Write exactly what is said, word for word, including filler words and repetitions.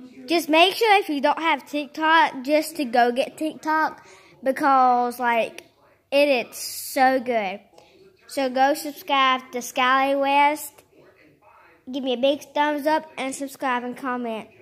just make sure if you don't have TikTok, just to go get TikTok, because like it is so good. So go subscribe to Skyly West. Give me a big thumbs up and subscribe and comment.